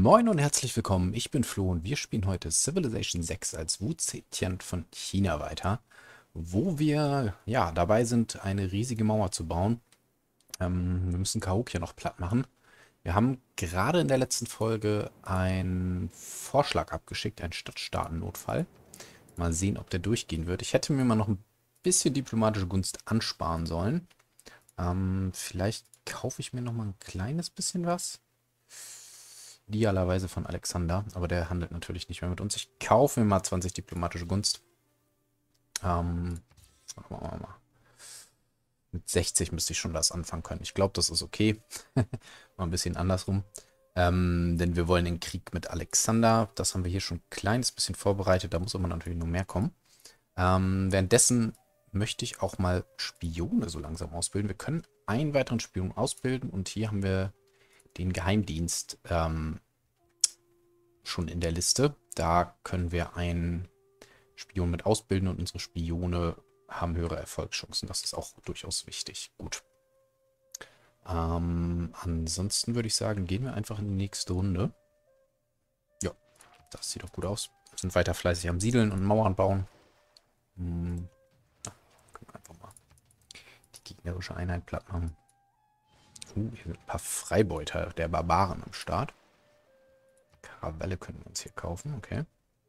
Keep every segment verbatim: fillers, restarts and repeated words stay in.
Moin und herzlich willkommen, ich bin Flo und wir spielen heute Civilization sechs als Wu Zetian von China weiter, wo wir ja dabei sind, eine riesige Mauer zu bauen. Ähm, wir müssen Cahokia noch platt machen. Wir haben gerade in der letzten Folge einen Vorschlag abgeschickt, einen Stadtstaatennotfall. Mal sehen, ob der durchgehen wird. Ich hätte mir mal noch ein bisschen diplomatische Gunst ansparen sollen. Ähm, vielleicht kaufe ich mir noch mal ein kleines bisschen was. Idealerweise von Alexander, aber der handelt natürlich nicht mehr mit uns. Ich kaufe mir mal zwanzig diplomatische Gunst. Ähm, machen wir mal. Mit sechzig müsste ich schon das anfangen können. Ich glaube, das ist okay. Mal ein bisschen andersrum. Ähm, denn wir wollen den Krieg mit Alexander. Das haben wir hier schon ein kleines bisschen vorbereitet. Da muss aber natürlich noch mehr kommen. Ähm, währenddessen möchte ich auch mal Spione so langsam ausbilden. Wir können einen weiteren Spion ausbilden und hier haben wir den Geheimdienst ähm, schon in der Liste. Da können wir einen Spion mit ausbilden und unsere Spione haben höhere Erfolgschancen. Das ist auch durchaus wichtig. Gut. Ähm, ansonsten würde ich sagen, gehen wir einfach in die nächste Runde. Ja, das sieht doch gut aus. Wir sind weiter fleißig am Siedeln und Mauern bauen. Hm, ja, können wir einfach mal die gegnerische Einheit platt machen. Uh, hier sind ein paar Freibeuter der Barbaren am Start. Karavelle können wir uns hier kaufen, okay.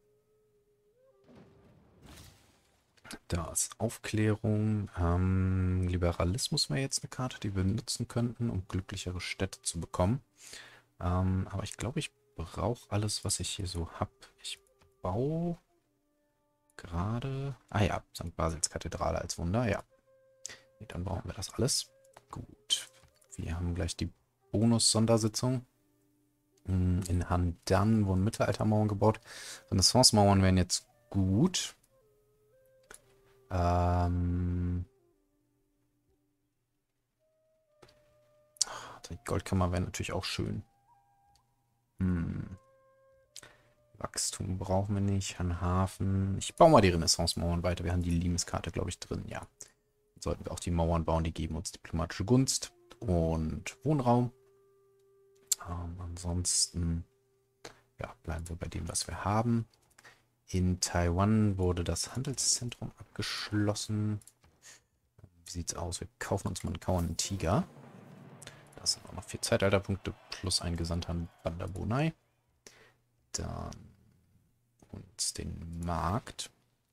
Da ist Aufklärung. Ähm, Liberalismus wäre jetzt eine Karte, die wir nutzen könnten, um glücklichere Städte zu bekommen. Ähm, aber ich glaube, ich brauche alles, was ich hier so habe. Ich baue gerade... Ah ja, Sankt Basils Kathedrale als Wunder, ja. Nee, dann brauchen wir das alles. Gut. Wir haben gleich die Bonus-Sondersitzung. In Handan wurden Mittelaltermauern gebaut. Renaissance-Mauern wären jetzt gut. Ähm... Die Goldkammer wäre natürlich auch schön. Hm. Wachstum brauchen wir nicht. An Hafen. Ich baue mal die Renaissance-Mauern weiter. Wir haben die Limes-Karte, glaube ich, drin. Ja. Dann sollten wir auch die Mauern bauen. Die geben uns diplomatische Gunst und Wohnraum. Ähm, ansonsten ja, bleiben wir bei dem, was wir haben. In Taiwan wurde das Handelszentrum abgeschlossen. Wie sieht's aus? Wir kaufen uns mal einen kauernden Tiger. Das sind auch noch vier Zeitalterpunkte plus ein Gesandter Bandabonai. Dann uns den Markt.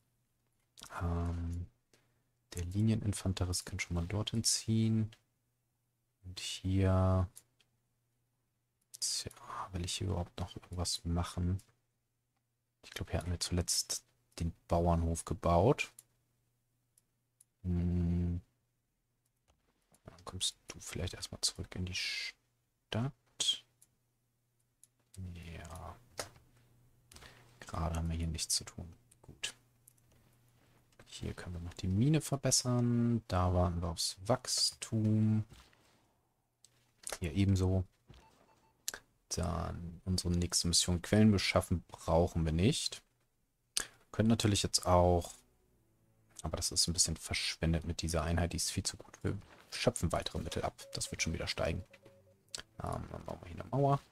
Ähm, der Linieninfanterist kann schon mal dorthin ziehen. Und hier... Tja, will ich hier überhaupt noch irgendwas machen? Ich glaube, hier hatten wir zuletzt den Bauernhof gebaut. Hm. Dann kommst du vielleicht erstmal zurück in die Stadt. Ja. Gerade haben wir hier nichts zu tun. Gut. Hier können wir noch die Mine verbessern. Da warten wir aufs Wachstum. Hier ebenso. Dann unsere nächste Mission Quellen beschaffen brauchen wir nicht. Können natürlich jetzt auch, aber das ist ein bisschen verschwendet mit dieser Einheit, die ist viel zu gut. Wir schöpfen weitere Mittel ab. Das wird schon wieder steigen. Ähm, dann bauen wir hier eine Mauer.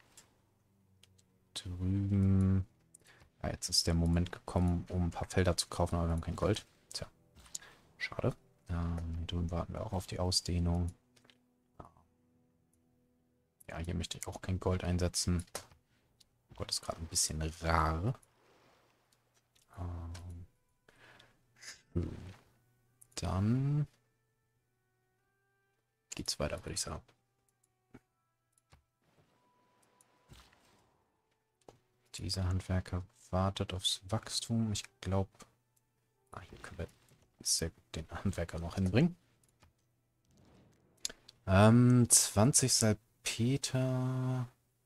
Drüben. Ja, jetzt ist der Moment gekommen, um ein paar Felder zu kaufen, aber wir haben kein Gold. Tja, schade. Ähm, hier drüben warten wir auch auf die Ausdehnung. Ja, hier möchte ich auch kein Gold einsetzen. Gold ist gerade ein bisschen rar. Ähm, schön. Dann geht's weiter, würde ich sagen. Dieser Handwerker wartet aufs Wachstum. Ich glaube, ah, hier können wir sehr gut den Handwerker noch hinbringen. Ähm, zwanzig Salpeter.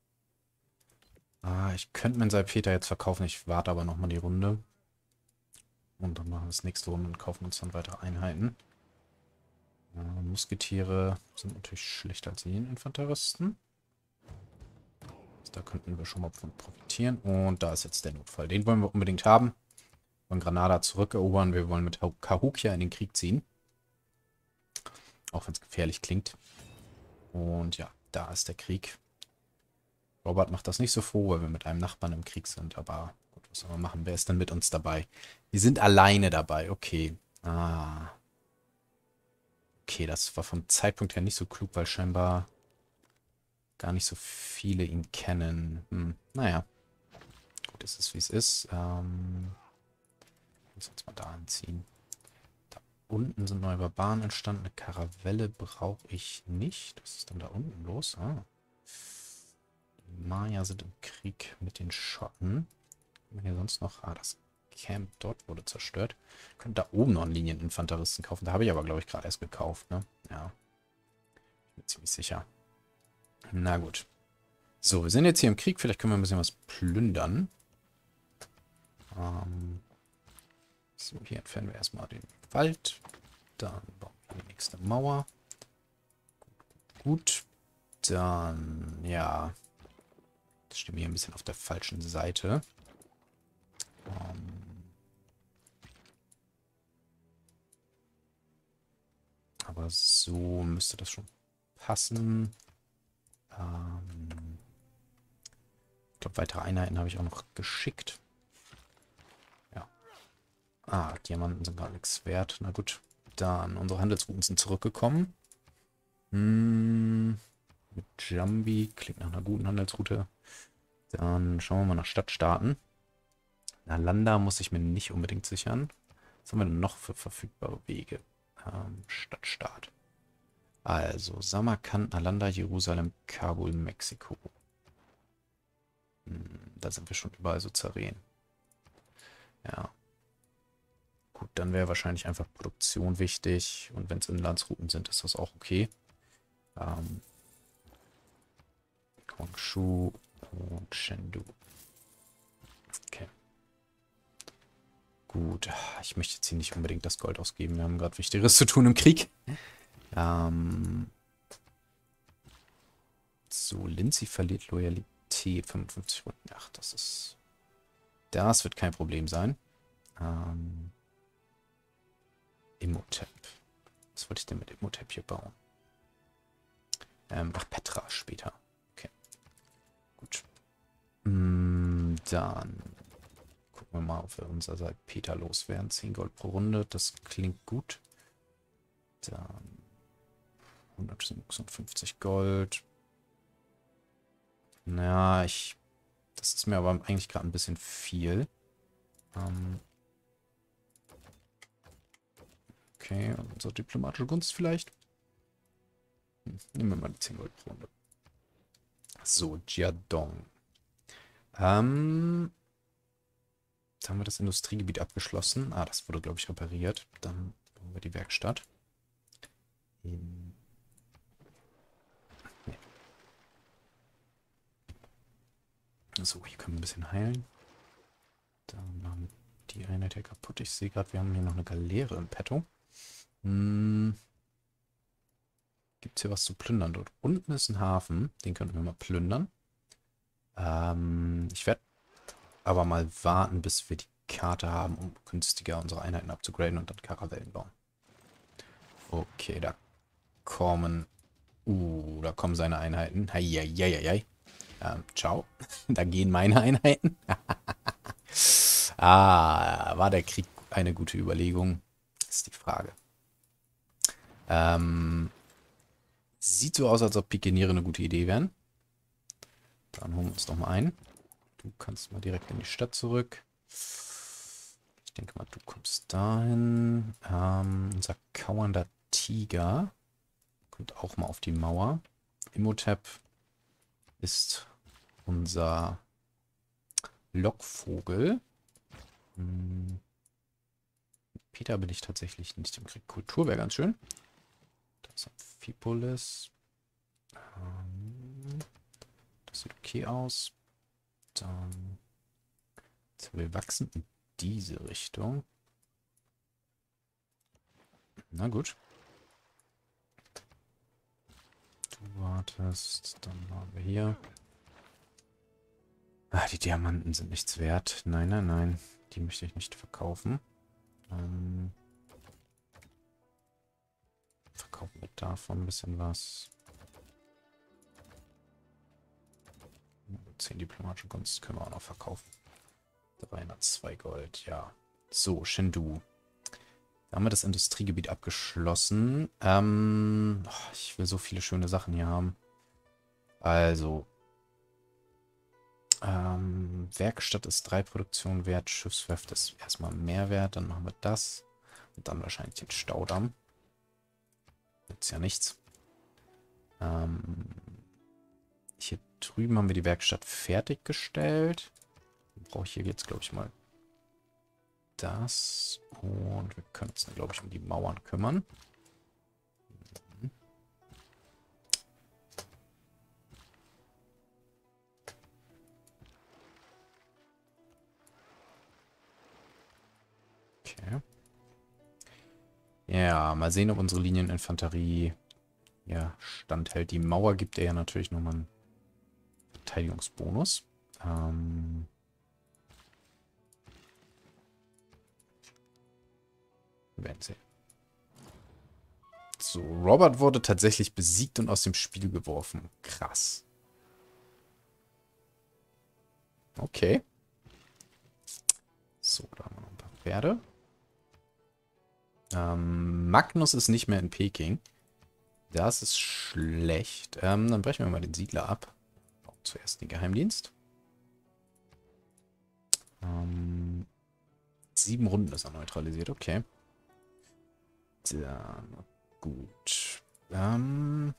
Ah, ich könnte meinen Salpeter jetzt verkaufen. Ich warte aber nochmal die Runde. Und dann machen wir das nächste Runde und kaufen uns dann weitere Einheiten. Äh, Musketiere sind natürlich schlechter als Linieninfanteristen. Da könnten wir schon mal von profitieren. Und da ist jetzt der Notfall. Den wollen wir unbedingt haben. Wir wollen Granada zurückerobern. Wir wollen mit Cahokia in den Krieg ziehen. Auch wenn es gefährlich klingt. Und ja, da ist der Krieg. Robert macht das nicht so froh, weil wir mit einem Nachbarn im Krieg sind. Aber gut, was soll man machen? Wer ist denn mit uns dabei? Wir sind alleine dabei. Okay. Ah. Okay, das war vom Zeitpunkt her nicht so klug, weil scheinbar gar nicht so viele ihn kennen. Hm. Naja. Gut, es ist, wie es ist. Ähm... Lass uns mal da anziehen. Da unten sind neue Barbaren entstanden. Eine Karavelle brauche ich nicht. Was ist denn da unten los? Ah. Die Maya sind im Krieg mit den Schotten. Haben wir hier sonst noch? Ah, das Camp dort wurde zerstört. Könnte da oben noch einen Linieninfanteristen kaufen. Da habe ich aber, glaube ich, gerade erst gekauft, ne? Ja. Bin ziemlich sicher. Na gut. So, wir sind jetzt hier im Krieg. Vielleicht können wir ein bisschen was plündern. Ähm... So, hier entfernen wir erstmal den Wald. Dann bauen wir die nächste Mauer. Gut. Dann, ja. Jetzt stehen wir hier ein bisschen auf der falschen Seite. Ähm Aber so müsste das schon passen. Ähm ich glaube, weitere Einheiten habe ich auch noch geschickt. Ja. Ah, Diamanten sind gar nichts wert. Na gut. Dann, unsere Handelsrouten sind zurückgekommen. Hm, mit Jambi. Klingt nach einer guten Handelsroute. Dann schauen wir mal nach Stadtstaaten. Nalanda muss ich mir nicht unbedingt sichern. Was haben wir denn noch für verfügbare Wege? Ähm, Stadtstaat. Also, Samarkand, Nalanda, Jerusalem, Kabul, Mexiko. Hm, da sind wir schon überall so zerrehen. Ja. Gut, dann wäre wahrscheinlich einfach Produktion wichtig. Und wenn es Inlandsrouten sind, ist das auch okay. Ähm, Guangzhou und Chengdu. Okay. Gut, ich möchte jetzt hier nicht unbedingt das Gold ausgeben. Wir haben gerade Wichtigeres zu tun im Krieg. Ähm so, Lindsay verliert Loyalität. fünfundfünfzig Runden. Ach, das ist... Das wird kein Problem sein. Ähm, Imhotep. Was wollte ich denn mit Imhotep hier bauen? Ähm, ach, Petra später. Okay. Gut. Mm, dann gucken wir mal, ob wir unser Salpeter loswerden. zehn Gold pro Runde. Das klingt gut. Dann hundertsechsundfünfzig Gold. Naja, ich... Das ist mir aber eigentlich gerade ein bisschen viel. Ähm, okay, und unsere diplomatische Gunst vielleicht. Hm, nehmen wir mal die zehn Gold pro Runde. So, Jiadong. Ähm, jetzt haben wir das Industriegebiet abgeschlossen. Ah, das wurde, glaube ich, repariert. Dann bauen wir die Werkstatt. In nee. So, hier können wir ein bisschen heilen. Dann machen wir die Einheit hier kaputt. Ich sehe gerade, wir haben hier noch eine Galeere im Petto. Hm. Gibt es hier was zu plündern? Dort unten ist ein Hafen. Den könnten wir mal plündern. Ähm, ich werde aber mal warten, bis wir die Karte haben, um günstiger unsere Einheiten abzugraden und dann Karavellen bauen. Okay, da kommen... Uh, da kommen seine Einheiten. Heieieiei. Ähm, ciao. Da gehen meine Einheiten. Ah, war der Krieg eine gute Überlegung? Ist die Frage. Ähm, sieht so aus, als ob Pikeniere eine gute Idee wären. Dann holen wir uns doch mal ein. Du kannst mal direkt in die Stadt zurück. Ich denke mal, du kommst dahin. Ähm, unser kauernder Tiger kommt auch mal auf die Mauer. Imhotep ist unser Lockvogel. Hm. Peter bin ich tatsächlich nicht im Krieg. Kultur wäre ganz schön. Das ist Amphipolis. Ähm, das sieht okay aus. Dann so, wir wachsen in diese Richtung. Na gut. Du wartest. Dann haben wir hier. Ah, die Diamanten sind nichts wert. Nein, nein, nein. Die möchte ich nicht verkaufen. Ähm, verkaufen wir davon ein bisschen was. zehn diplomatische Gunst können wir auch noch verkaufen. dreihundertzwei Gold, ja. So, Chengdu. Da haben wir das Industriegebiet abgeschlossen. Ähm, oh, ich will so viele schöne Sachen hier haben. Also. Ähm, Werkstatt ist drei Produktion wert. Schiffswerft ist erstmal mehr wert. Dann machen wir das. Und dann wahrscheinlich den Staudamm. Jetzt ja nichts. Ähm, hier drüben haben wir die Werkstatt fertiggestellt. Dann brauche ich hier jetzt, glaube ich, mal das. Und wir können uns dann, glaube ich, um die Mauern kümmern. Mhm. Okay. Ja, mal sehen, ob unsere Linieninfanterie ja standhält. Die Mauer gibt ihr ja natürlich nochmal einen Verteidigungsbonus. Ähm... Wir werden sehen. So, Robert wurde tatsächlich besiegt und aus dem Spiel geworfen. Krass. Okay. So, da haben wir noch ein paar Pferde. Ähm, Magnus ist nicht mehr in Peking. Das ist schlecht. Ähm, dann brechen wir mal den Siedler ab. Auch zuerst den Geheimdienst. Ähm, sieben Runden ist er neutralisiert, okay. Dann, gut. Ähm.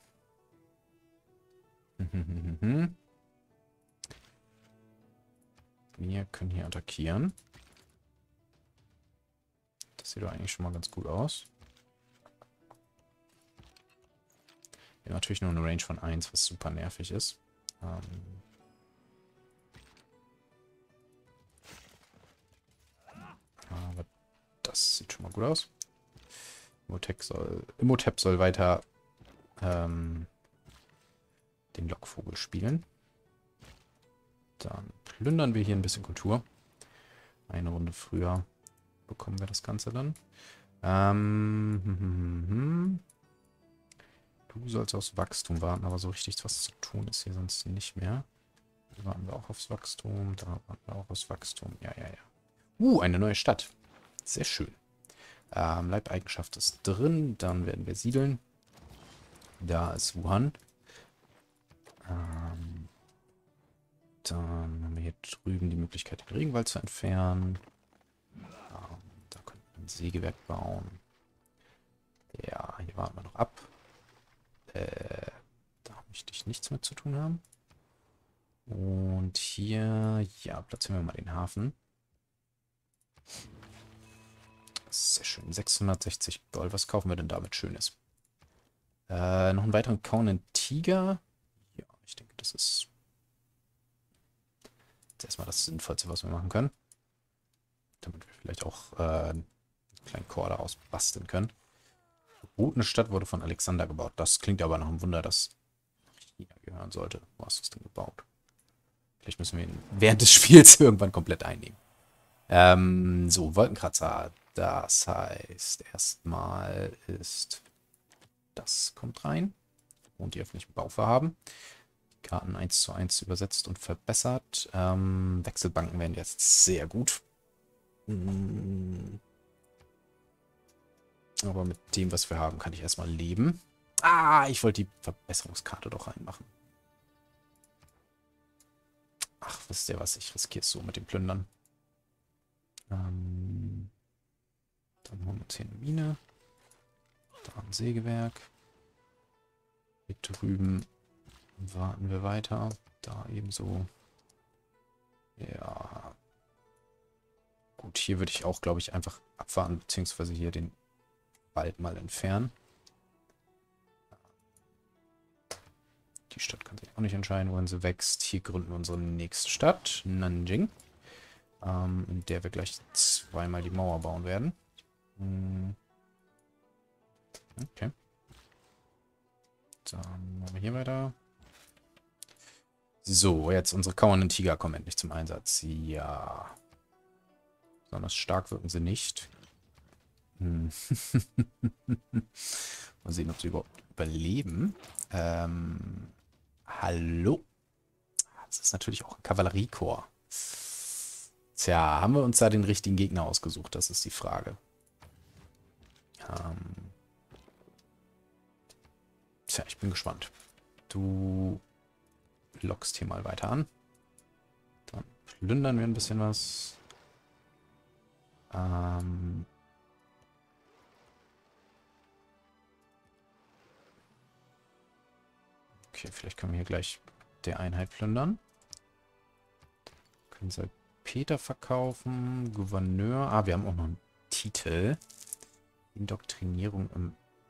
Wir können hier attackieren. Das sieht doch eigentlich schon mal ganz gut aus. Wir haben natürlich nur eine Range von eins, was super nervig ist. Ähm. Aber das sieht schon mal gut aus. Imhotep soll, Imhotep soll weiter ähm, den Lockvogel spielen. Dann plündern wir hier ein bisschen Kultur. Eine Runde früher bekommen wir das Ganze dann. Ähm, hm, hm, hm. Du sollst aufs Wachstum warten, aber so richtig was zu tun ist hier sonst nicht mehr. Da warten wir auch aufs Wachstum, da warten wir auch aufs Wachstum. Ja, ja, ja. Uh, eine neue Stadt. Sehr schön. Ähm, Leibeigenschaft ist drin, dann werden wir siedeln. Da ist Wuhan. Ähm, dann haben wir hier drüben die Möglichkeit, den Regenwald zu entfernen. Ähm, da könnten wir ein Sägewerk bauen. Ja, hier warten wir noch ab. Äh, da möchte ich nichts mit zu tun haben. Und hier, ja, platzieren wir mal den Hafen. Sehr schön. sechshundertsechzig Gold. Was kaufen wir denn damit Schönes? Äh, noch einen weiteren kauenden Tiger. Ja, ich denke, das ist jetzt erstmal das Sinnvollste, was wir machen können. Damit wir vielleicht auch äh, einen kleinen Chor daraus basteln können. Gut, eine Stadt wurde von Alexander gebaut. Das klingt aber nach einem Wunder, das China gehören sollte. Wo hast du es denn gebaut? Vielleicht müssen wir ihn während des Spiels irgendwann komplett einnehmen. Ähm, so, Wolkenkratzer. Das heißt, erstmal ist das kommt rein. Und die öffentlichen Bauvorhaben. Karten eins zu eins übersetzt und verbessert. Ähm, Wechselbanken werden jetzt sehr gut. Hm. Aber mit dem, was wir haben, kann ich erstmal leben. Ah, ich wollte die Verbesserungskarte doch reinmachen. Ach, wisst ihr was? Ich riskiere es so mit dem Plündern. Ähm, dann holen wir uns hier eine Mine. Da ein Sägewerk. Hier drüben warten wir weiter. Da ebenso. Ja. Gut, hier würde ich auch, glaube ich, einfach abwarten, beziehungsweise hier den Wald mal entfernen. Die Stadt kann sich auch nicht entscheiden, wohin sie wächst. Hier gründen wir unsere nächste Stadt, Nanjing. Ähm, in der wir gleich zweimal die Mauer bauen werden. Hm. Okay. Dann machen wir hier weiter. So, jetzt unsere kauernden Tiger kommen endlich zum Einsatz. Ja. Besonders stark wirken sie nicht. Hm. Mal sehen, ob sie überhaupt überleben. Ähm, hallo? Das ist natürlich auch ein Kavalleriekorps. Tja, haben wir uns da den richtigen Gegner ausgesucht? Das ist die Frage. Ähm Tja, ich bin gespannt. Du lockst hier mal weiter an. Dann plündern wir ein bisschen was. Ähm okay, vielleicht können wir hier gleich der Einheit plündern. Können Salpeter verkaufen. Gouverneur. Ah, wir haben auch noch einen Titel. Indoktrinierung im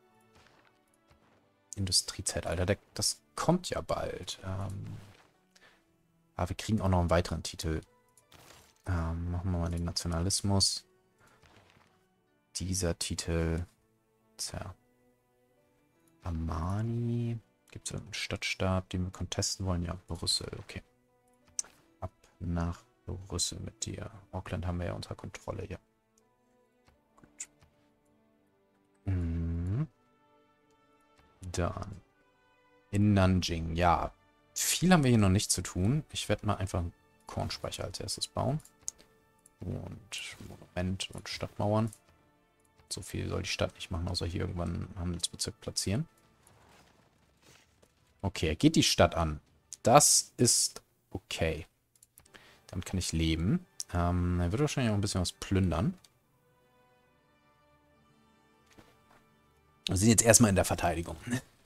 Industriezeitalter. Der, das kommt ja bald. Ähm ah, wir kriegen auch noch einen weiteren Titel. Ähm, machen wir mal den Nationalismus. Dieser Titel. Tja. Armani. Gibt es einen Stadtstaat, den wir contesten wollen? Ja, Brüssel. Okay. Ab nach Brüssel mit dir. Auckland haben wir ja unter Kontrolle, ja. Gut. Mhm. Dann. In Nanjing. Ja. Viel haben wir hier noch nicht zu tun. Ich werde mal einfach einen Kornspeicher als erstes bauen. Und Monument und Stadtmauern. So viel soll die Stadt nicht machen, außer hier irgendwann einen Handelsbezirk platzieren. Okay, er geht die Stadt an. Das ist okay. Damit kann ich leben. Ähm, er wird wahrscheinlich auch ein bisschen was plündern. Wir sind jetzt erstmal in der Verteidigung.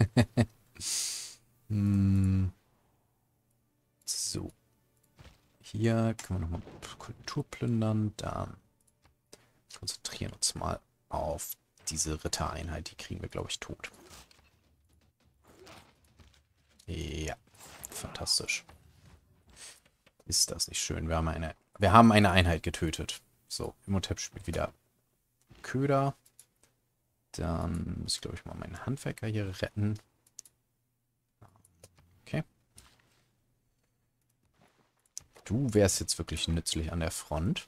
hm. So. Hier können wir nochmal Kultur plündern. Dann konzentrieren wir uns mal auf diese Rittereinheit. Die kriegen wir, glaube ich, tot. Ja, fantastisch. Ist das nicht schön? Wir haben eine, wir haben eine Einheit getötet. So, Imhotep spielt wieder Köder. Dann muss ich, glaube ich, mal meinen Handwerker hier retten. Okay. Du wärst jetzt wirklich nützlich an der Front.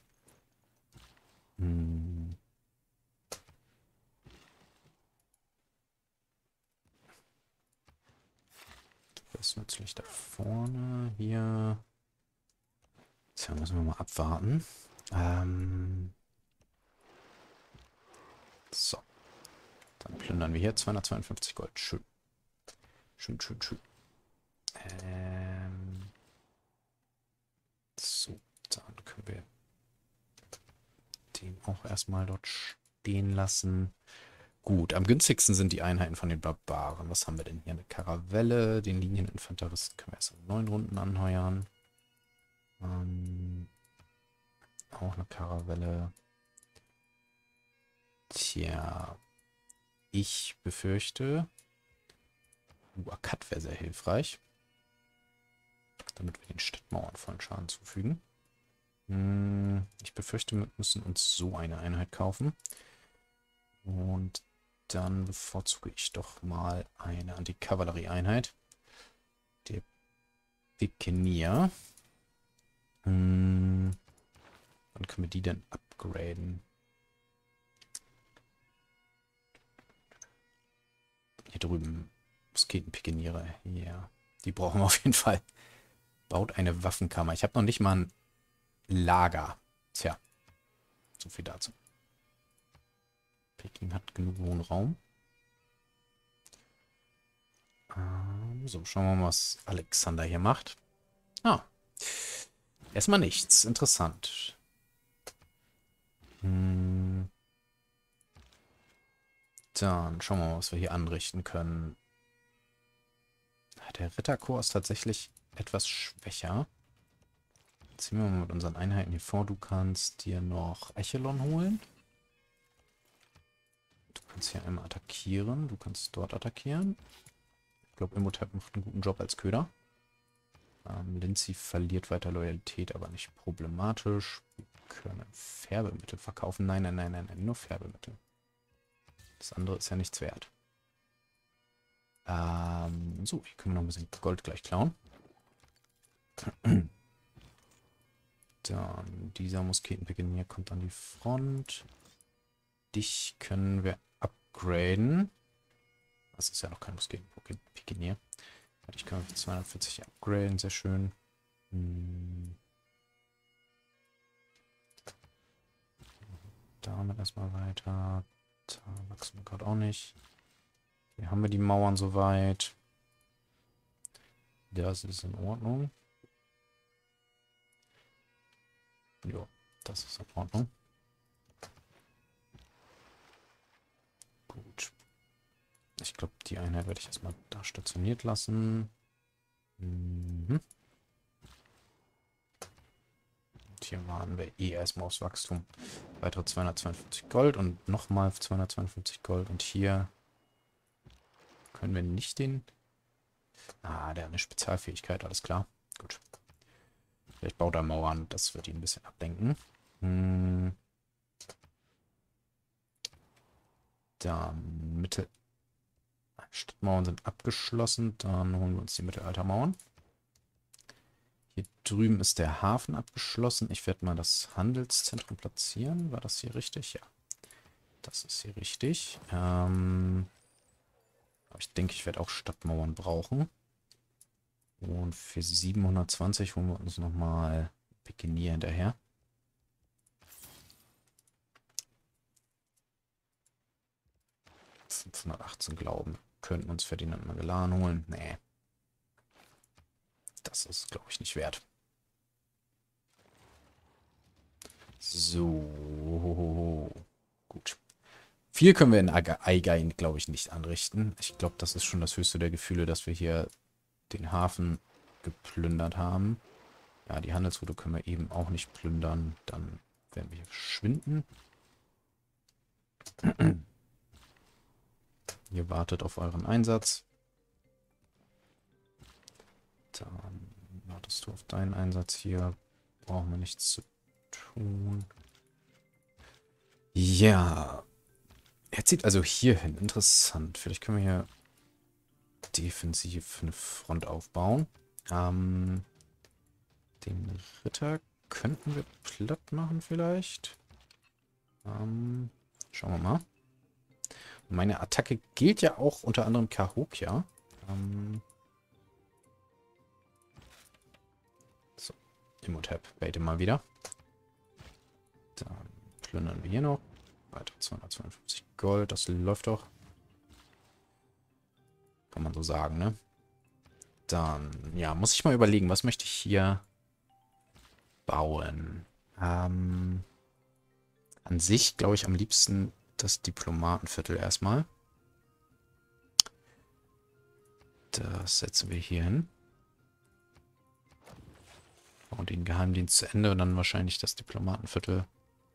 Hm. Du wärst nützlich da vorne. Hier. Tja, müssen wir mal abwarten. Ähm. So. Dann plündern wir hier zweihundertzweiundfünfzig Gold. Schön. Schön, schön, schön. Ähm. So, dann können wir den auch erstmal dort stehen lassen. Gut, am günstigsten sind die Einheiten von den Barbaren. Was haben wir denn hier? Eine Karavelle, den Linieninfanteristen können wir erst in neun Runden anheuern. Ähm, auch eine Karavelle. Tja, ich befürchte, Uakat wäre sehr hilfreich, damit wir den Stadtmauern vollen Schaden zufügen. Hm, ich befürchte, wir müssen uns so eine Einheit kaufen. Und dann bevorzuge ich doch mal eine Antikavallerie-Einheit. Der Pikenier. Hm, wann können wir die denn upgraden? Hier drüben. Musketenpikeniere. Ja, die brauchen wir auf jeden Fall. Baut eine Waffenkammer. Ich habe noch nicht mal ein Lager. Tja, so viel dazu. Peking hat genug Wohnraum. Ähm, so, schauen wir mal, was Alexander hier macht. Ah, erstmal nichts. Interessant. Hm. Dann schauen wir mal, was wir hier anrichten können. Der Ritterkorps ist tatsächlich etwas schwächer. Ziehen wir mal mit unseren Einheiten hier vor. Du kannst dir noch Echelon holen. Du kannst hier einmal attackieren. Du kannst dort attackieren. Ich glaube, Imhotep macht einen guten Job als Köder. Ähm, Lindsay verliert weiter Loyalität, aber nicht problematisch. Wir können Färbemittel verkaufen. Nein, nein, nein, nein, nein, nur Färbemittel. Das andere ist ja nichts wert. Ähm, so, hier können wir noch ein bisschen Gold gleich klauen. Dann dieser Musketenpikenier kommt an die Front. Dich können wir upgraden. Das ist ja noch kein Musketenpikenier. Ich kann auf zweihundertvierzig upgraden, sehr schön. Hm. Damit erstmal weiter. Da wachsen wir gerade auch nicht. Hier haben wir die Mauern soweit. Das ist in Ordnung. Jo, das ist in Ordnung. Gut. Ich glaube, die Einheit werde ich erstmal da stationiert lassen. Mhm. Und hier waren wir eh erstmal aufs Wachstum. Weitere zweihundertzweiundfünfzig Gold und nochmal zweihundertzweiundfünfzig Gold. Und hier können wir nicht den... Ah, der hat eine Spezialfähigkeit, alles klar. Gut. Vielleicht baut er Mauern, das wird ihn ein bisschen ablenken. Hm. Dann Mittel... Stadtmauern sind abgeschlossen. Dann holen wir uns die Mittelaltermauern. Hier drüben ist der Hafen abgeschlossen. Ich werde mal das Handelszentrum platzieren. War das hier richtig? Ja. Das ist hier richtig. Ähm, aber ich denke, ich werde auch Stadtmauern brauchen. Und für siebenhundertzwanzig holen wir uns nochmal Pikenier hinterher. fünfhundertachtzehn Glauben. Könnten uns Ferdinand Magellan holen. Nee. Das ist, glaube ich, nicht wert. So. Gut. Viel können wir in Aigein, glaube ich, nicht anrichten. Ich glaube, das ist schon das höchste der Gefühle, dass wir hier den Hafen geplündert haben. Ja, die Handelsroute können wir eben auch nicht plündern. Dann werden wir hier verschwinden. Ihr wartet auf euren Einsatz. Dann wartest du auf deinen Einsatz hier. Brauchen wir nichts zu tun. Ja. Er zieht also hier hin. Interessant. Vielleicht können wir hier defensiv eine Front aufbauen. Ähm, den Ritter könnten wir platt machen vielleicht. Ähm, schauen wir mal. Meine Attacke gilt ja auch unter anderem Cahokia. Ähm, so, Imhotep, bait mal wieder. Dann plündern wir hier noch. Weiter zweihundertzweiundfünfzig Gold, das läuft doch. Kann man so sagen, ne? Dann, ja, muss ich mal überlegen, was möchte ich hier bauen? Ähm, an sich glaube ich am liebsten das Diplomatenviertel erstmal. Das setzen wir hier hin. Und den Geheimdienst zu Ende und dann wahrscheinlich das Diplomatenviertel.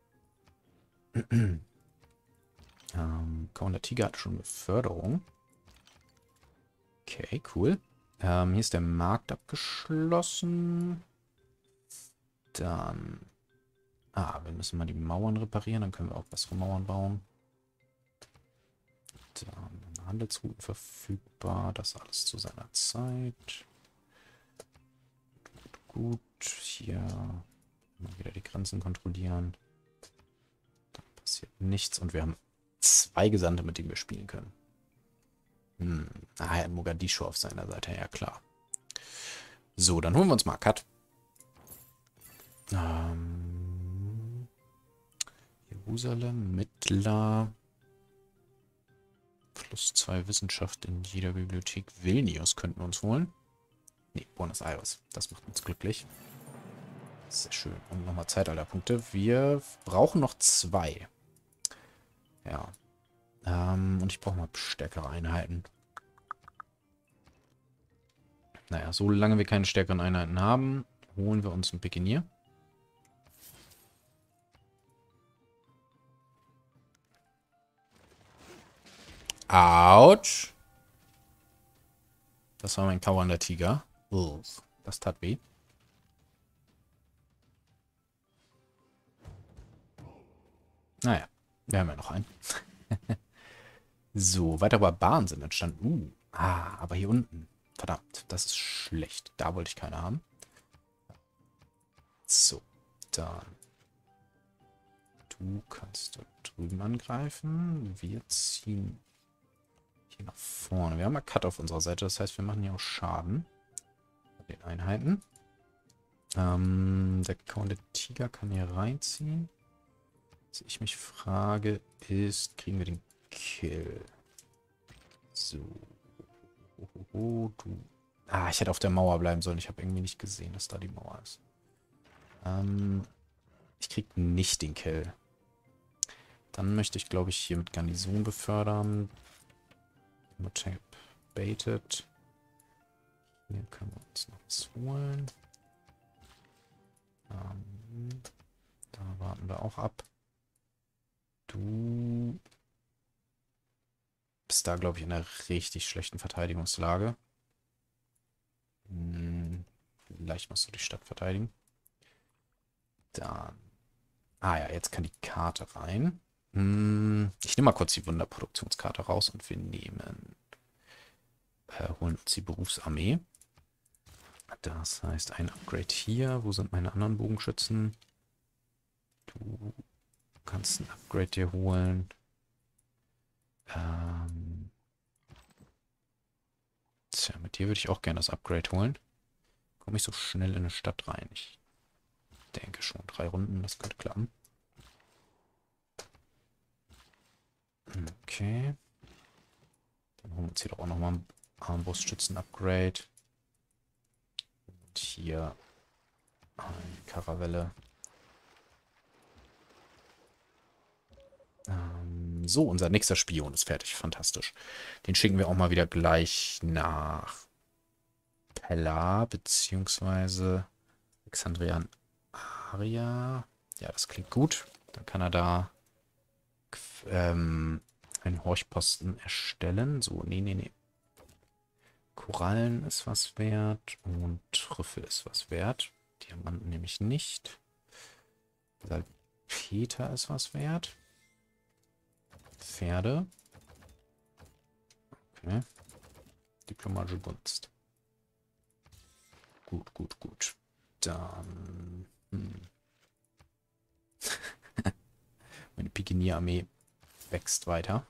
ähm, komm, der Tiger hat schon eine Förderung. Okay, cool. Ähm, hier ist der Markt abgeschlossen. Dann... Ah, wir müssen mal die Mauern reparieren. Dann können wir auch bessere Mauern bauen. Dann Handelsrouten verfügbar. Das alles zu seiner Zeit. Gut, gut. Hier mal wieder die Grenzen kontrollieren. Da passiert nichts. Und wir haben zwei Gesandte, mit denen wir spielen können. Hm. Ah, er hat Mogadischu auf seiner Seite. Ja, klar. So, dann holen wir uns mal Cut. Ähm, Jerusalem, Mittler. Plus zwei Wissenschaft in jeder Bibliothek. Vilnius könnten wir uns holen. Ne, Buenos Aires. Das macht uns glücklich. Sehr schön. Und nochmal Zeitalterpunkte. Wir brauchen noch zwei. Ja. Ähm, und ich brauche mal stärkere Einheiten. Naja, solange wir keine stärkeren Einheiten haben, holen wir uns einen Pikenier. Autsch. Das war mein kauernder Tiger. Ugh, das tat weh. Naja, wir haben ja noch einen. So, weitere Barbaren sind entstanden. Uh, ah, aber hier unten. Verdammt, das ist schlecht. Da wollte ich keine haben. So, dann. Du kannst da drüben angreifen. Wir ziehen hier nach vorne. Wir haben mal Cut auf unserer Seite, das heißt, wir machen hier auch Schaden. Bei den Einheiten. Ähm, der kauende Tiger kann hier reinziehen. Was ich mich frage, ist, kriegen wir den Kill? So. Oh, oh, oh, du. Ah, ich hätte auf der Mauer bleiben sollen. Ich habe irgendwie nicht gesehen, dass da die Mauer ist. Ähm, ich krieg nicht den Kill. Dann möchte ich, glaube ich, hier mit Garnison befördern. Motep baited. Hier können wir uns noch was holen. Ähm, da warten wir auch ab. Du bist da, glaube ich, in einer richtig schlechten Verteidigungslage. Hm, vielleicht musst du die Stadt verteidigen. Dann. Ah ja, jetzt kann die Karte rein. Hm, ich nehme mal kurz die Wunderproduktionskarte raus und wir nehmen. Äh, holen uns die Berufsarmee. Das heißt, ein Upgrade hier. Wo sind meine anderen Bogenschützen? Du kannst ein Upgrade dir holen. Ähm. Tja, mit dir würde ich auch gerne das Upgrade holen. Komme ich so schnell in eine Stadt rein? Ich denke schon. Drei Runden, das könnte klappen. Okay. Dann holen wir uns hier doch auch nochmal ein Armbrustschützen-Upgrade. Und hier eine Karavelle. Ähm, so, unser nächster Spion ist fertig. Fantastisch. Den schicken wir auch mal wieder gleich nach Pella, beziehungsweise Alexandrian Aria. Ja, das klingt gut. Dann kann er da ähm, einen Horchposten erstellen. So, nee, nee, nee. Korallen ist was wert und Trüffel ist was wert. Diamanten nämlich nicht. Salpeter ist was wert. Pferde. Okay. Diplomatische Gunst. Gut, gut, gut. Dann. Hm. Meine Pikenierarmee wächst weiter.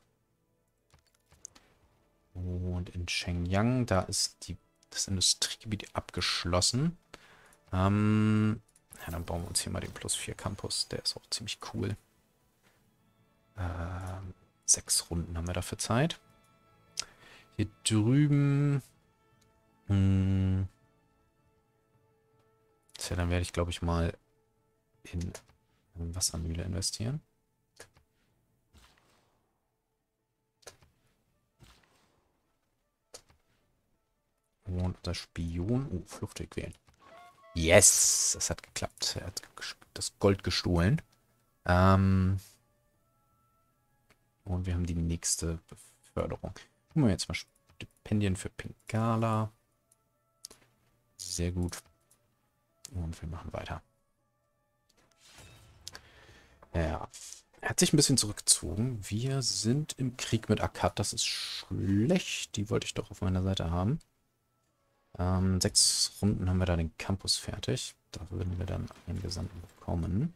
Und in Shenyang, da ist die, das Industriegebiet abgeschlossen. Ähm, ja, dann bauen wir uns hier mal den Plus vier Campus. Der ist auch ziemlich cool. Ähm, sechs Runden haben wir dafür Zeit. Hier drüben. Mh, tja, dann werde ich, glaube ich, mal in eine Wassermühle investieren. Und unser Spion. Oh, Fluchtweg wählen. Yes! Das hat geklappt. Er hat das Gold gestohlen. Ähm. Und wir haben die nächste Beförderung. Gucken wir jetzt mal Stipendien für Pingala. Sehr gut. Und wir machen weiter. Ja. Er hat sich ein bisschen zurückgezogen. Wir sind im Krieg mit Akkad. Das ist schlecht. Die wollte ich doch auf meiner Seite haben. Ähm, sechs Runden haben wir da den Campus fertig. Da würden wir dann einen Gesandten bekommen.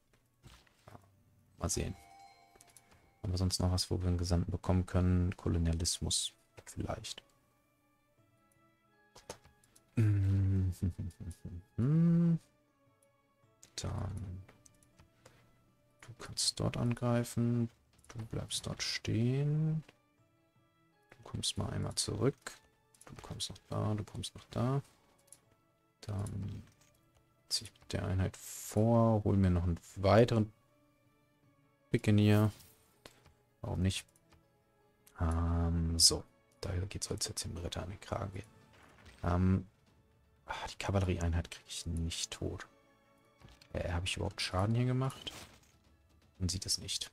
Mal sehen. Haben wir sonst noch was, wo wir einen Gesandten bekommen können? Kolonialismus. Vielleicht. Dann. Du kannst dort angreifen. Du bleibst dort stehen. Du kommst mal einmal zurück. Du kommst noch da, du kommst noch da. Dann ziehe ich mit der Einheit vor. Hol mir noch einen weiteren Pikenier. Warum nicht? Ähm, so. Da geht es jetzt dem Ritter an den Kragen gehen. Ähm, ach, die Kavallerieeinheit kriege ich nicht tot. Äh, habe ich überhaupt Schaden hier gemacht? Man sieht es nicht.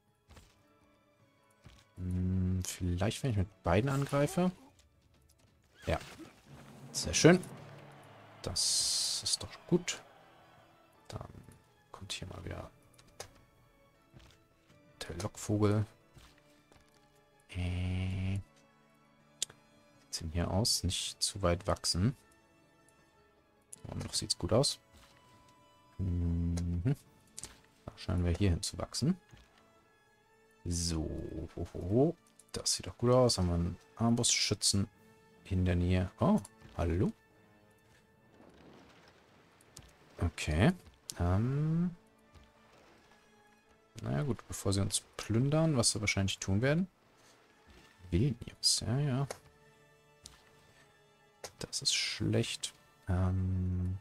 Hm, vielleicht, wenn ich mit beiden angreife. Ja. Sehr schön. Das ist doch gut. Dann kommt hier mal wieder der Lockvogel. Äh. Sieht denn hier aus? Nicht zu weit wachsen. Aber noch sieht es gut aus. Mhm. Da scheinen wir hier hin zu wachsen. So. Ho, ho, ho. Das sieht doch gut aus. Haben wir einen Armbrustschützen in der Nähe. Oh, hallo. Okay. Ähm. Naja gut, bevor sie uns plündern, was sie wahrscheinlich tun werden. Vilnius, ja, ja. Das ist schlecht. Ähm.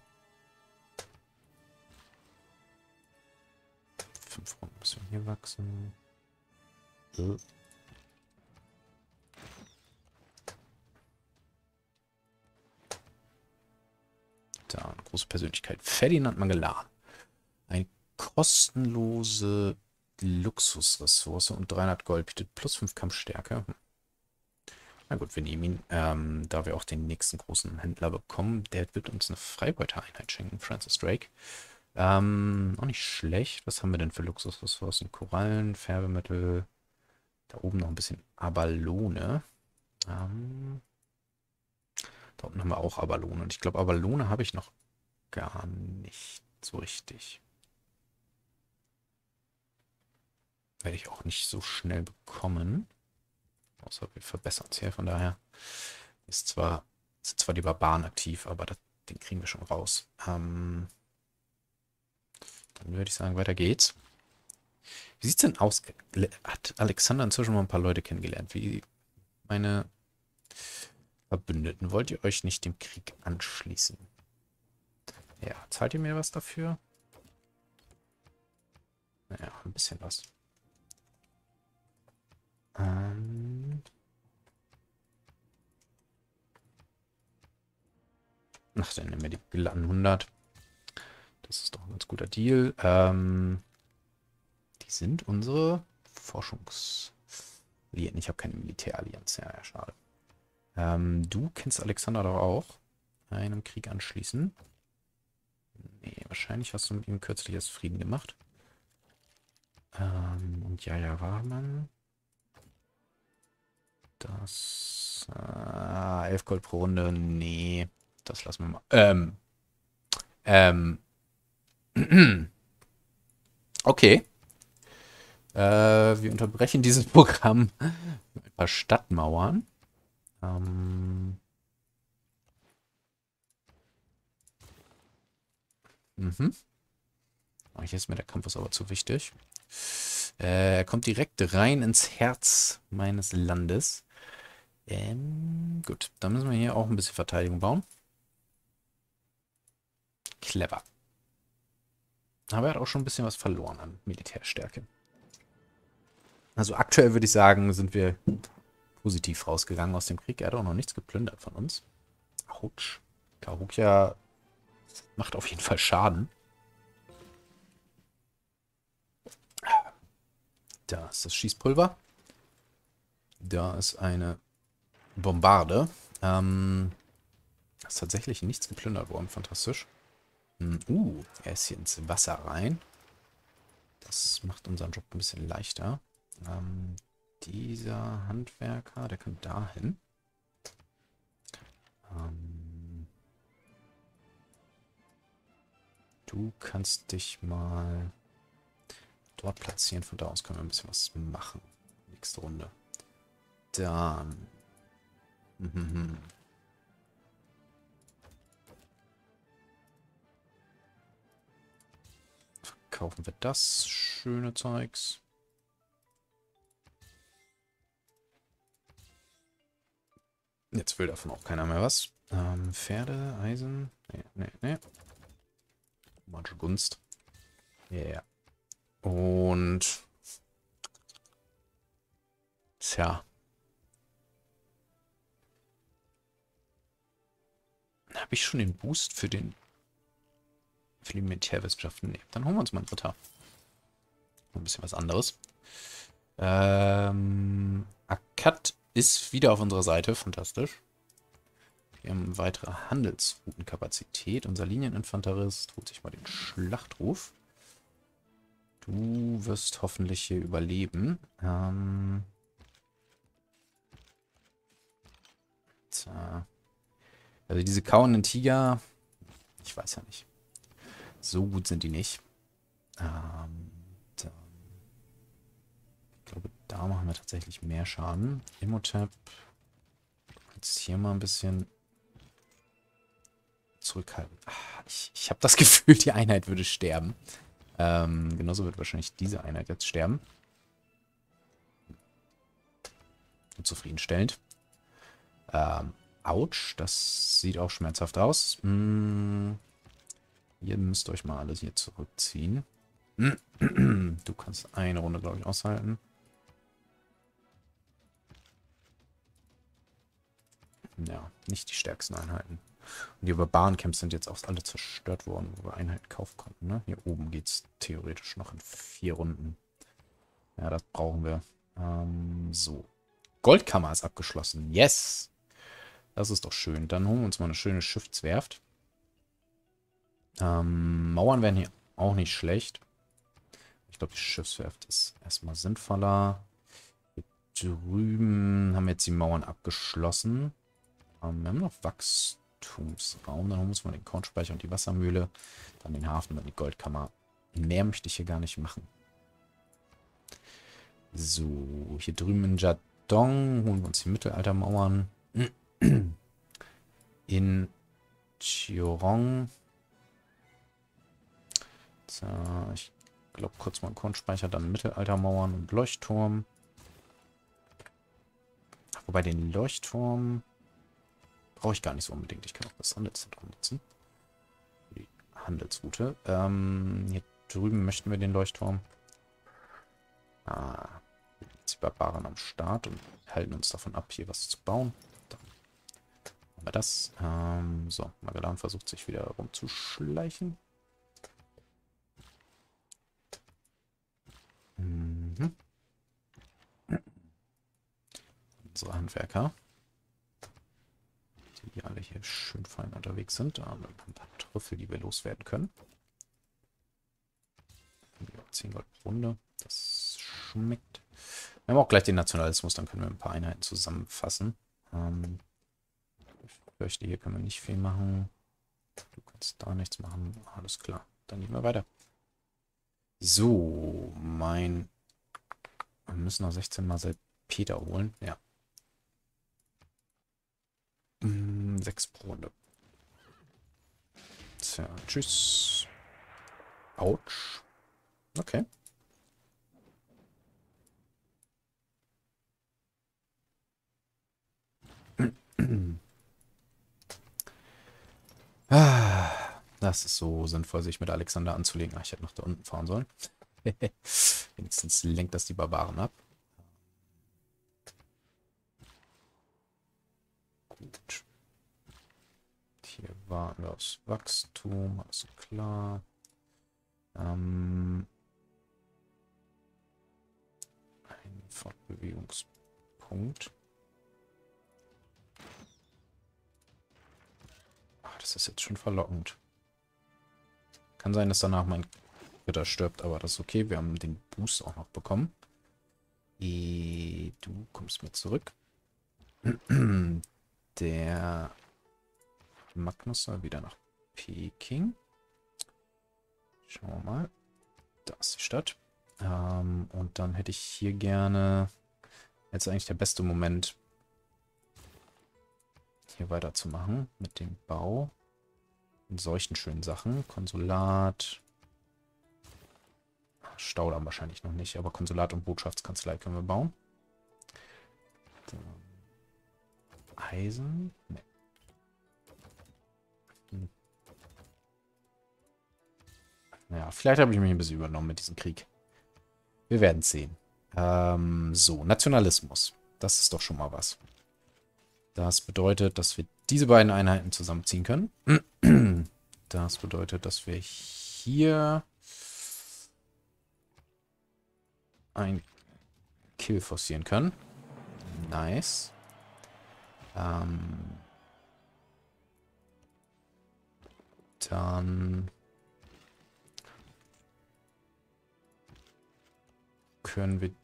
Fünf Runden müssen wir hier wachsen. Äh. Da, eine große Persönlichkeit. Ferdinand Magellan. Eine kostenlose Luxusressource und dreihundert Gold bietet plus fünf Kampfstärke. Hm. Na gut, wir nehmen ihn. Ähm, da wir auch den nächsten großen Händler bekommen, der wird uns eine Freibeutereinheit schenken. Francis Drake. Ähm, auch nicht schlecht. Was haben wir denn für Luxusressourcen? Korallen, Färbemittel. Da oben noch ein bisschen Abalone. Ähm, da unten haben wir auch Abalone. Und ich glaube, Abalone habe ich noch gar nicht so richtig. Werde ich auch nicht so schnell bekommen. Außer wir verbessern es hier. Von daher ist zwar, sind zwar die Barbaren aktiv, aber das, den kriegen wir schon raus. Ähm, dann würde ich sagen, weiter geht's. Wie sieht's denn aus? Hat Alexander inzwischen mal ein paar Leute kennengelernt? Wie meine Verbündeten. Wollt ihr euch nicht dem Krieg anschließen? Ja, zahlt ihr mir was dafür? Naja, ein bisschen was. Ähm. Ach, dann nehmen wir die glatten hundert. Das ist doch ein ganz guter Deal. Ähm, die sind unsere Forschungsallianzen. Ich habe keine Militärallianz. Ja, ja, schade. Ähm, du kennst Alexander doch auch. Einem Krieg anschließen. Nee, wahrscheinlich hast du mit ihm kürzlich erst Frieden gemacht. Ähm, und ja, ja, war man. Das. Äh, elf Gold pro Runde. Nee, das lassen wir mal. Ähm. Ähm. Okay. Äh, wir unterbrechen dieses Programm mit ein paar Stadtmauern. Ähm. Mhm. Hier ist mir der Campus aber zu wichtig. Äh, er kommt direkt rein ins Herz meines Landes. Ähm, gut, dann müssen wir hier auch ein bisschen Verteidigung bauen. Clever. Aber er hat auch schon ein bisschen was verloren an Militärstärke. Also aktuell würde ich sagen, sind wir positiv rausgegangen aus dem Krieg. Er hat auch noch nichts geplündert von uns. Autsch. Karukia macht auf jeden Fall Schaden. Da ist das Schießpulver. Da ist eine Bombarde. Ähm, ist tatsächlich nichts geplündert worden. Fantastisch. Hm, uh, er ist hier ins Wasser rein. Das macht unseren Job ein bisschen leichter. Ähm, dieser Handwerker, der kann dahin. Ähm, du kannst dich mal dort platzieren. Von da aus können wir ein bisschen was machen. Nächste Runde. Dann. Mhm. Kaufen wir das schöne Zeugs. Jetzt will davon auch keiner mehr was. Ähm, Pferde, Eisen. Nee, nee, nee. Manche Gunst. Ja. Yeah. Und. Tja. Habe ich schon den Boost für den. Für die Militärwissenschaften? Nee. Dann holen wir uns mal einen Ritter. Ein bisschen was anderes. Ähm. Akkad ist wieder auf unserer Seite. Fantastisch. Wir haben weitere Handelsroutenkapazität. Unser Linieninfanterist holt sich mal den Schlachtruf. Du wirst hoffentlich hier überleben. Ähm. Tja. Also diese kauenden Tiger, ich weiß ja nicht. So gut sind die nicht. Ähm, dann, ich glaube, da machen wir tatsächlich mehr Schaden. Imhotep. Jetzt hier mal ein bisschen zurückhalten. Ah, ich ich habe das Gefühl, die Einheit würde sterben. Ähm, genauso wird wahrscheinlich diese Einheit jetzt sterben. Zufriedenstellend. Ähm, ouch, das sieht auch schmerzhaft aus. Hm, ihr müsst euch mal alles hier zurückziehen. Du kannst eine Runde, glaube ich, aushalten. Ja, nicht die stärksten Einheiten. Und die Barbarencamps sind jetzt auch alle zerstört worden, wo wir Einheiten kaufen konnten. Ne? Hier oben geht es theoretisch noch in vier Runden. Ja, das brauchen wir. Ähm, so. Goldkammer ist abgeschlossen. Yes! Das ist doch schön. Dann holen wir uns mal eine schöne Schiffswerft. Ähm, Mauern wären hier auch nicht schlecht. Ich glaube, die Schiffswerft ist erstmal sinnvoller. Hier drüben haben wir jetzt die Mauern abgeschlossen. Ähm, wir haben noch Wachstumsraum. Dann holen wir uns mal den Kornspeicher und die Wassermühle. Dann den Hafen und die Goldkammer. Mehr möchte ich hier gar nicht machen. So, hier drüben in Jadong holen wir uns die Mittelaltermauern. In Chiorong. So, ich glaube kurz mal Kornspeicher, dann Mittelaltermauern und Leuchtturm. Wobei den Leuchtturm brauche ich gar nicht so unbedingt. Ich kann auch das Handelszentrum nutzen. Die Handelsroute. Ähm, hier drüben möchten wir den Leuchtturm. Ah, jetzt die Barbaren am Start und halten uns davon ab, hier was zu bauen. Dann haben wir das. Ähm, so, Magellan versucht sich wieder rumzuschleichen. Mhm. Unsere Handwerker, die alle hier schön fein unterwegs sind. Da haben wir ein paar Trüffel, die wir loswerden können. zehn Gold pro Runde. Das schmeckt. Wir haben auch gleich den Nationalismus, dann können wir ein paar Einheiten zusammenfassen. Ähm, ich fürchte, hier können wir nicht viel machen. Du kannst da nichts machen. Alles klar. Dann gehen wir weiter. So, mein... Wir müssen noch sechzehn Mal Salpeter holen. Ja. Hm, sechs pro Runde. Tja, tschüss. Autsch. Okay. Ah, das ist so sinnvoll, sich mit Alexander anzulegen. Ach, ich hätte noch da unten fahren sollen. Wenigstens lenkt das die Barbaren ab. Gut. Hier warten wir aufs Wachstum. Alles klar. Ähm, ein Fortbewegungspunkt. Ach, das ist jetzt schon verlockend. Kann sein, dass danach mein Ritter stirbt, aber das ist okay. Wir haben den Boost auch noch bekommen. E, du kommst mit zurück. Der Magnus soll wieder nach Peking. Schauen wir mal. Da ist die Stadt. Ähm, und dann hätte ich hier gerne... Jetzt eigentlich der beste Moment, hier weiterzumachen mit dem Bau. Und solchen schönen Sachen. Konsulat. Staudamm wahrscheinlich noch nicht, aber Konsulat und Botschaftskanzlei können wir bauen. Dann Eisen. Nee. Hm. Ja, vielleicht habe ich mich ein bisschen übernommen mit diesem Krieg. Wir werden es sehen. Ähm, so, Nationalismus. Das ist doch schon mal was. Das bedeutet, dass wir diese beiden Einheiten zusammenziehen können. Das bedeutet, dass wir hier ein Kill forcieren können. Nice. Ähm, dann können wir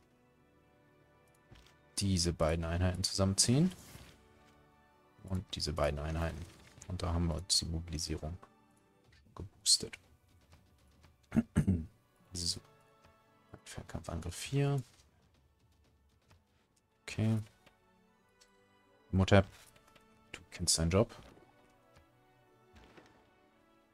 diese beiden Einheiten zusammenziehen. Und diese beiden Einheiten. Und da haben wir uns die Mobilisierung geboostet. So. Fernkampfangriff vier. Okay. Mutter, du kennst deinen Job.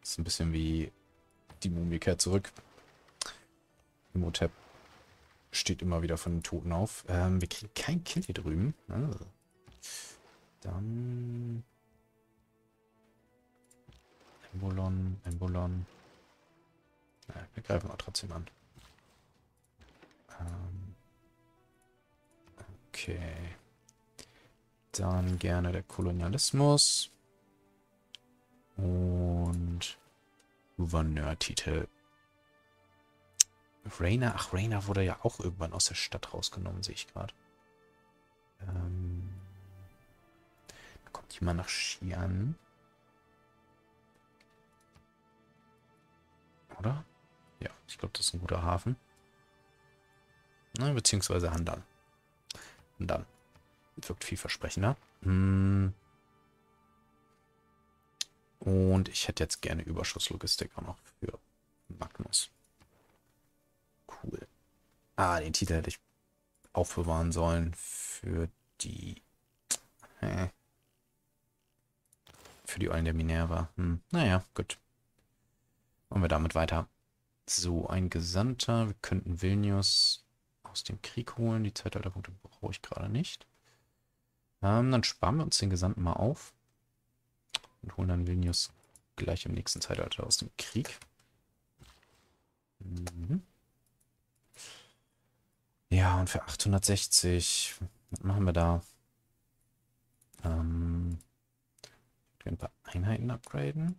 Das ist ein bisschen wie die Mumie kehrt zurück. Imhotep steht immer wieder von den Toten auf. Ähm, wir kriegen keinen Kill hier drüben. Also. Dann... Embolon, Embolon. Na, wir greifen auch trotzdem an. Ähm, okay. Dann gerne der Kolonialismus. Und Gouverneur-Titel. Rainer, ach, Rainer wurde ja auch irgendwann aus der Stadt rausgenommen, sehe ich gerade. Ähm, da kommt jemand nach Xi'an. Oder? Ja, ich glaube, das ist ein guter Hafen. Na, beziehungsweise Handan. Handan. Wirkt vielversprechender. Hm. Und ich hätte jetzt gerne Überschusslogistik auch noch für Magnus. Cool. Ah, den Titel hätte ich aufbewahren sollen für die... Hä? Für die Eulen der Minerva. Hm. Naja, gut. Machen wir damit weiter. So, ein Gesandter. Wir könnten Vilnius aus dem Krieg holen. Die Zeitalterpunkte brauche ich gerade nicht. Ähm, dann sparen wir uns den Gesandten mal auf. Und holen dann Vilnius gleich im nächsten Zeitalter aus dem Krieg. Mhm. Ja, und für achthundertsechzig, was machen wir da? Ähm, ein paar Einheiten upgraden.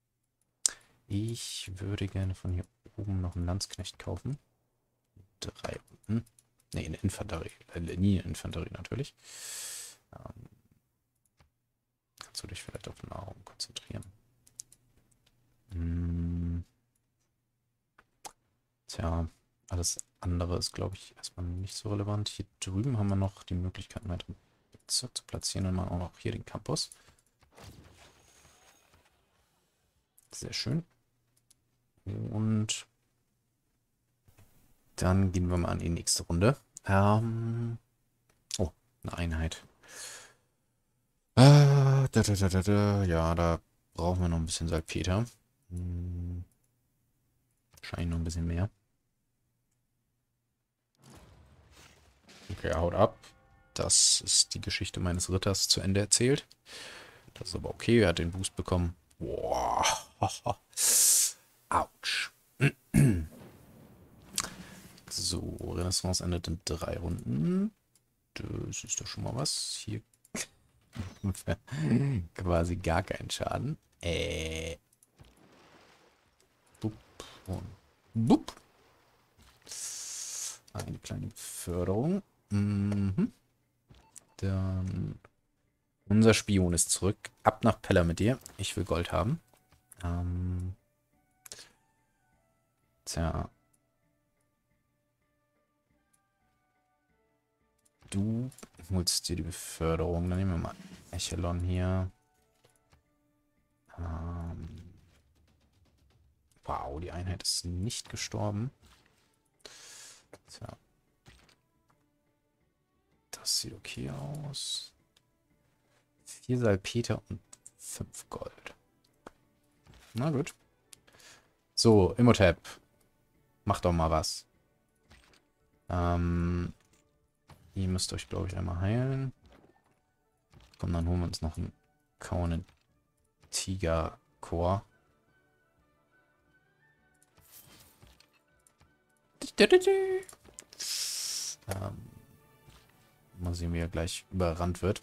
Ich würde gerne von hier oben noch einen Landsknecht kaufen. Drei unten. Ne, eine Infanterie. Äh, nie eine Infanterie natürlich. Ähm, kannst du dich vielleicht auf Nahrung konzentrieren? Hm. Tja, alles andere ist, glaube ich, erstmal nicht so relevant. Hier drüben haben wir noch die Möglichkeit, einen weiteren Bezirk zu platzieren und mal auch noch hier den Campus. Sehr schön. Und dann gehen wir mal an die nächste Runde. Ähm oh, eine Einheit. Äh, da, da, da, da, da. Ja, da brauchen wir noch ein bisschen Salpeter. Hm, wahrscheinlich noch ein bisschen mehr. Okay, haut ab. Das ist die Geschichte meines Ritters zu Ende erzählt. Das ist aber okay, er hat den Boost bekommen. Boah. Autsch. So, Renaissance endet in drei Runden. Das ist doch schon mal was. Hier quasi gar keinen Schaden. Äh. Bup und bup. Eine kleine Beförderung. Mhm. Dann unser Spion ist zurück. Ab nach Pella mit dir. Ich will Gold haben. Ähm. Tja. Du holst dir die Beförderung. Dann nehmen wir mal Echelon hier. Ähm. Wow, die Einheit ist nicht gestorben. Tja. Das sieht okay aus. Vier Salpeter und fünf Gold. Na gut. So, Imhotep. Mach doch mal was. Ähm, ihr müsst euch, glaube ich, einmal heilen. Komm, dann holen wir uns noch einen Kaunen Tiger Core. Ähm, mal sehen, wie er gleich überrannt wird.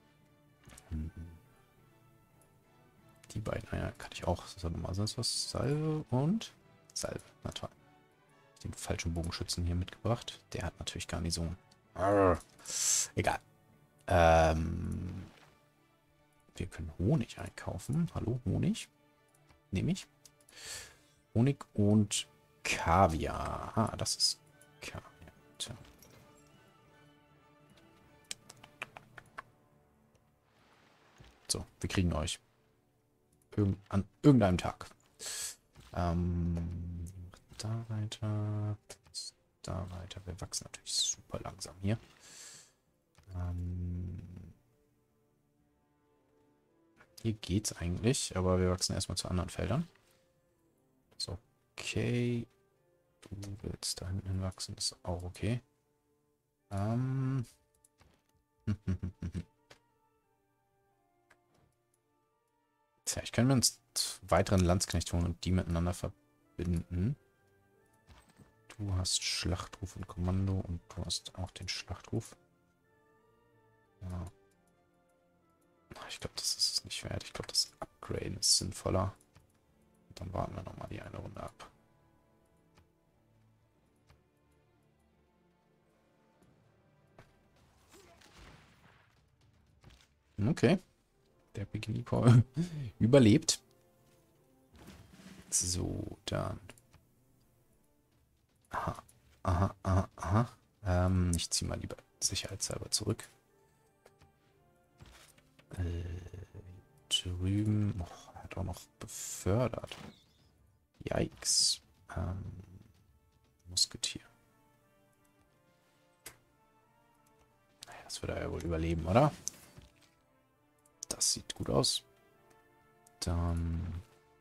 Die beiden, ja, kann ich auch. Das hat mal sonst was. Salve und Salve. Na toll. Den falschen Bogenschützen hier mitgebracht. Der hat natürlich Garnison. Arr. Egal. Ähm, wir können Honig einkaufen. Hallo, Honig. Nehme ich. Honig und Kaviar. Ah, das ist Kaviar. Tja. So, wir kriegen euch. Irgend an irgendeinem Tag. Ähm, da weiter. Da weiter. Wir wachsen natürlich super langsam hier. Ähm, hier geht's eigentlich, aber wir wachsen erstmal zu anderen Feldern. okay. Du willst da hinten hinwachsen, ist auch okay. Ähm. Tja, ich kann mir einen weiteren Landsknecht holen und die miteinander verbinden. Du hast Schlachtruf und Kommando und du hast auch den Schlachtruf. Ja. Ich glaube, das ist es nicht wert. Ich glaube, das Upgraden ist sinnvoller. Und dann warten wir nochmal die eine Runde ab. Okay. Der Bikini-Paul überlebt. So, dann. Aha, aha, aha, aha. Ähm, ich ziehe mal lieber sicherheitshalber zurück. Äh, drüben. Oh, er hat auch noch befördert. Yikes. Ähm, Musketier. Naja, das wird er ja wohl überleben, oder? Das sieht gut aus. Dann.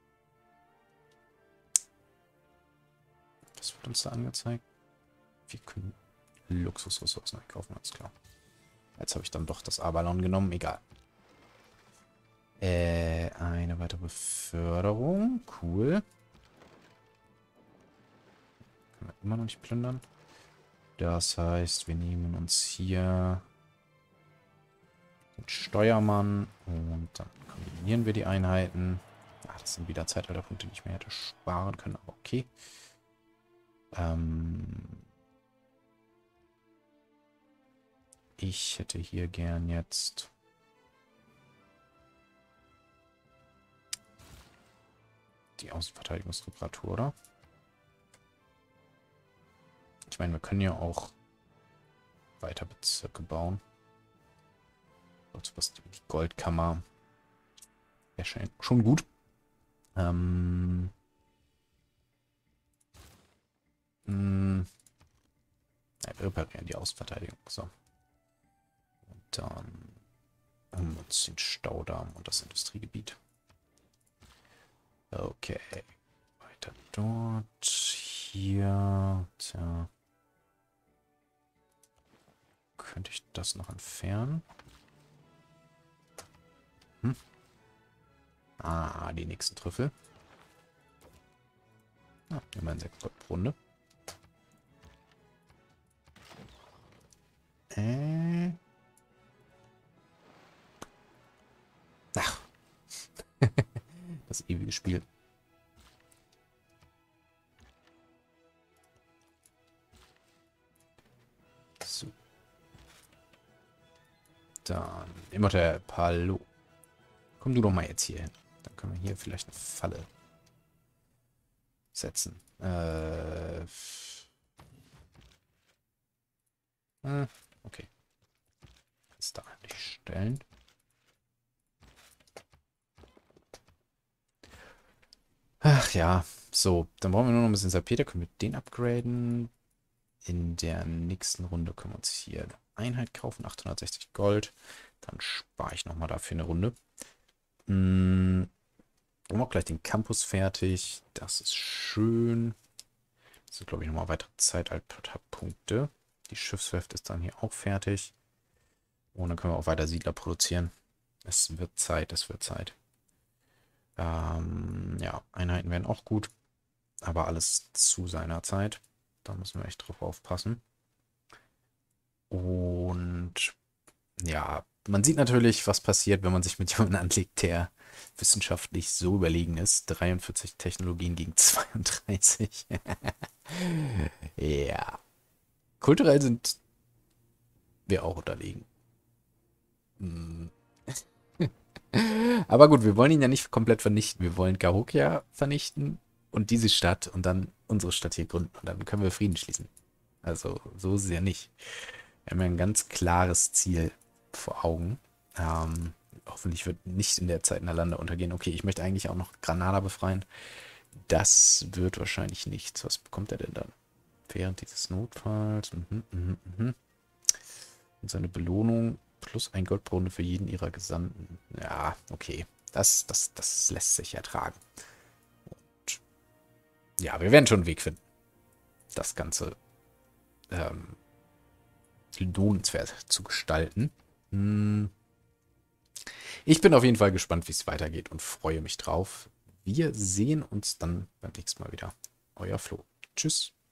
Was wird uns da angezeigt? Wir können Luxusressourcen einkaufen, alles klar. Jetzt habe ich dann doch das Abalon genommen, egal. Äh, eine weitere Beförderung. Cool. Können wir immer noch nicht plündern. Das heißt, wir nehmen uns hier den Steuermann und dann kombinieren wir die Einheiten. Ach, das sind wieder Zeitalterpunkte, die ich mir hätte sparen können, aber okay. Ähm ich hätte hier gern jetzt die Außenverteidigungsreparatur, oder? Ich meine, wir können ja auch weiter Bezirke bauen. Also was die Goldkammer wäre schon gut. Ähm. Mh, ja, wir reparieren die Außenverteidigung. So. Und dann um uns den Staudamm und das Industriegebiet. Okay. Weiter dort. Hier. Tja. Könnte ich das noch entfernen? Hm? Ah, die nächsten Trüffel. Ah, immerhin sechs Gold pro Runde. Äh. Ach. Das ewige Spiel. So. Dann immer der Palo. Komm du doch mal jetzt hier hin. Dann können wir hier vielleicht eine Falle setzen. Äh. äh okay. Kannst da nicht stellen. Ach ja. So, dann brauchen wir nur noch ein bisschen Salpeter. Können wir den upgraden. In der nächsten Runde können wir uns hier eine Einheit kaufen. achthundertsechzig Gold. Dann spare ich nochmal dafür eine Runde. Hm. Wir haben auch gleich den Campus fertig. Das ist schön. Das sind, glaube ich, nochmal weitere Zeitalterpunkte. Die Schiffswerft ist dann hier auch fertig. Und dann können wir auch weiter Siedler produzieren. Es wird Zeit, es wird Zeit. Ähm, ja, Einheiten werden auch gut. Aber alles zu seiner Zeit. Da müssen wir echt drauf aufpassen. Und ja, man sieht natürlich, was passiert, wenn man sich mit jemandem anlegt, der wissenschaftlich so überlegen ist. dreiundvierzig Technologien gegen zweiunddreißig. Ja. Kulturell sind wir auch unterlegen. Hm. Aber gut, wir wollen ihn ja nicht komplett vernichten. Wir wollen Cahokia vernichten und diese Stadt und dann unsere Stadt hier gründen. Und dann können wir Frieden schließen. Also, so ist es ja nicht. Wir haben ja ein ganz klares Ziel vor Augen. Ähm, hoffentlich wird nicht in der Zeit Nalanda untergehen. Okay, ich möchte eigentlich auch noch Granada befreien. Das wird wahrscheinlich nichts. Was bekommt er denn dann? Während dieses Notfalls. Mhm, mhm, mhm. Und seine Belohnung plus ein Gold pro Runde für jeden ihrer Gesandten. Ja, okay. Das, das, das lässt sich ertragen. Und ja, wir werden schon einen Weg finden, das Ganze ähm, lohnenswert zu gestalten. Hm. Ich bin auf jeden Fall gespannt, wie es weitergeht und freue mich drauf. Wir sehen uns dann beim nächsten Mal wieder. Euer Flo. Tschüss.